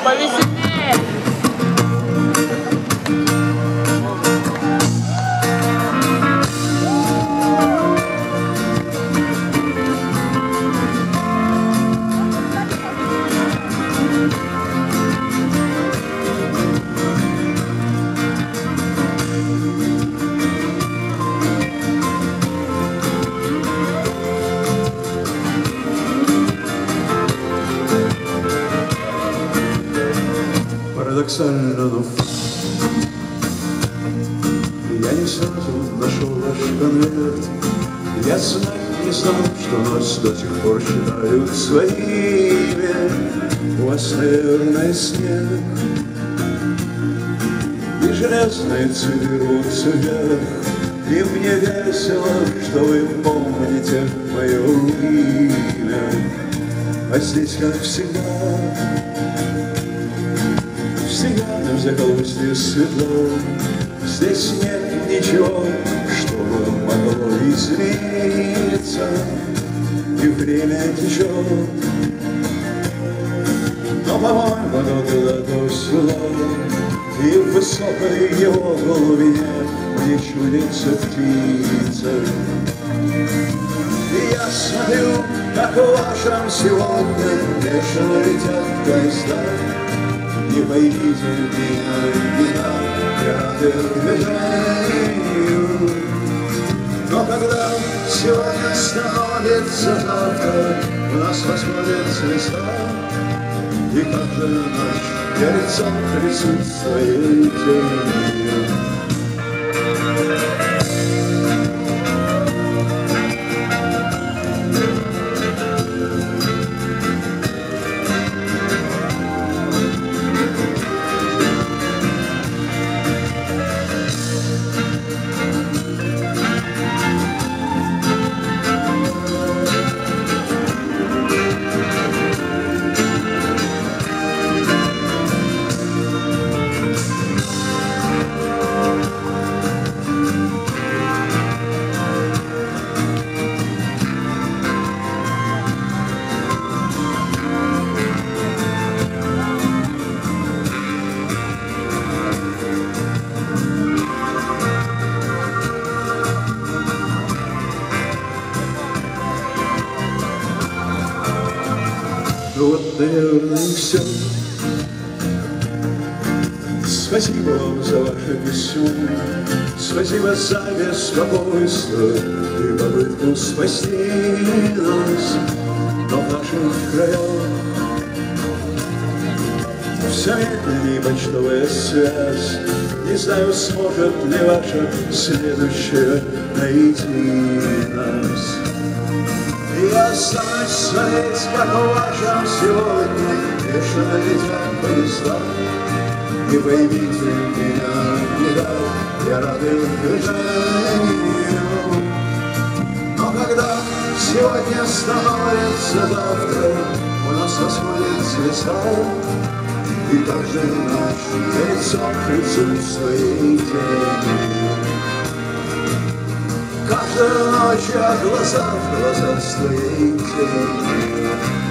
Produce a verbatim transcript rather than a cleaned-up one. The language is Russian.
Повеселее! Парадоксально, но я не сразу нашел ваш конверт. Я знать не знал, что нас до сих пор считают своими. У вас, наверное, снег, и железные цветы рвутся вверх. И мне весело, что вы помните мое имя. А здесь, как всегда, всегда в захолустье светло. Здесь нет ничего, чтобы могло измениться. И время течет, но, по-моему, оно куда-то село. И в высокой его глубине мне чудится птица. И я смотрю, как в вашем сегодня бешено летят поезда. Не поймите меня, меня, я рад их движению. Но когда сегодня становится завтра, у нас восходит звезда. И каждую ночь я лицом к лицу своей тенью. Вот, наверное, и все. Спасибо вам за ваше письмо, спасибо за беспокойство и попытку спасти нас. Но в наших краях все медленнее почтовая связь. Не знаю, сможет ли ваша следующая найти нас. Я останусь смотреть, как в вашем сегодня бешено летят поезда. И поймите меня, не дал, я рад их движению. Но когда сегодня становится завтра, у нас восходит звезда. И каждую ночь я лицом к лицу своей тенью. Каждую ночь я глаза в глаза с твоей тенью.